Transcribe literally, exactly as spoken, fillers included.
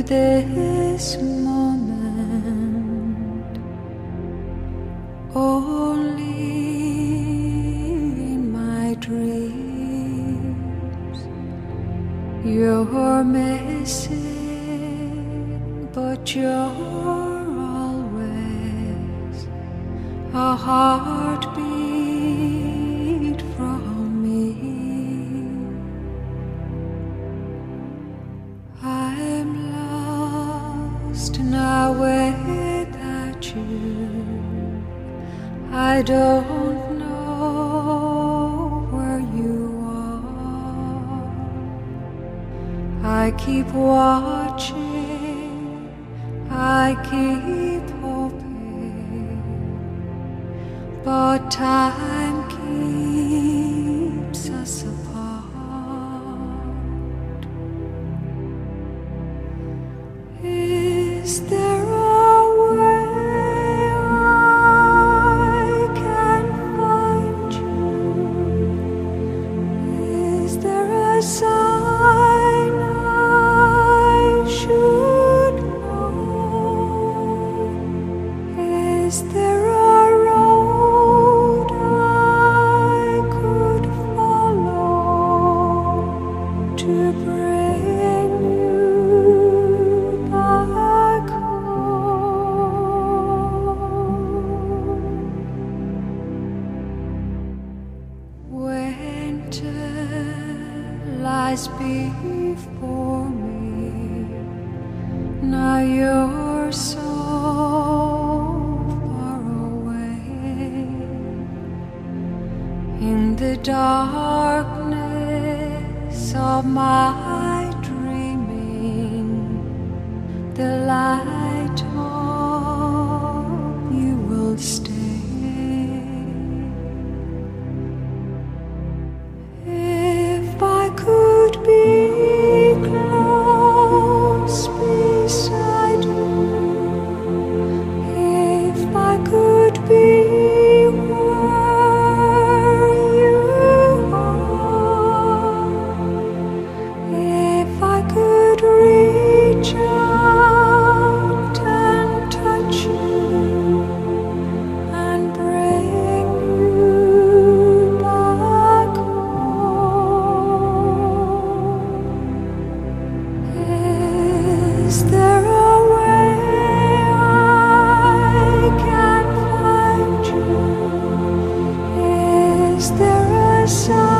this moment, only in my dreams. You're missing, but you're always a heartbeat from me. I'm lost now without you. I don't know where you are. I keep watching, I keep hoping, but time keeps us apart. Is there a way I can find you? Is there a sign I should know? Is there a road I could follow to bring you back home? Winter lies before me. Now you're so far away. In the darkness of my dreaming, the light of you will stay. If I could be close beside you, if I could be where you are, if I could reach out and touch you and bring you back home. Is there a way I can find you? Is there a sign